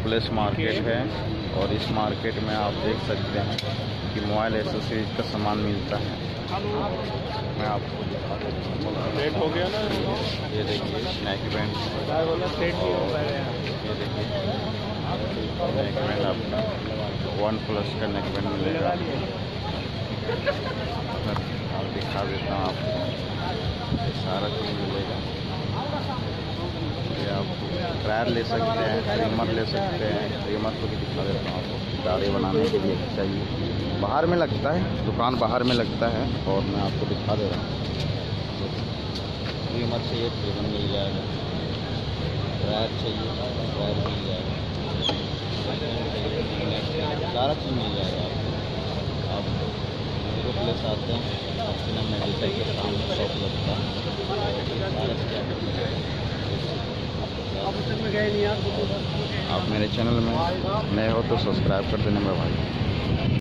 Place market है और इस मार्केट में आप देख सकते हैं कि मोबाइल एसेसरीज का सामान मिलता है। मैं आपको दिखा देता हूँ। रेट हो गया ना, ये देखिए नेक बैंड, ये देखिए नेक बैंड आपका OnePlus का नेक बैंड मिलेगा। और दिखा देता हूँ आपको, ये सारा चीज़ मिलेगा। ये आप ड्रायर ले सकते हैं, ट्रिमर ले सकते हैं। ट्रिमर को भी दिखा देता हूँ आपको, दाढ़ी बनाने के लिए चाहिए। बाहर में लगता है, दुकान बाहर में लगता है और मैं आपको दिखा दे रहा हूँ। ट्रिमर चाहिए, ट्रिमर मिल जाएगा। ड्रायर चाहिए, ड्रायर मिल जाएगा। सारा चीज़ मिल जाएगा आपको। आप हीरो प्लेस आते हैं, अपना मेडिकल के सामने शॉप लगता है। सारा चीज़ आप मेरे चैनल में नए हो तो सब्सक्राइब कर देना मेरे भाई।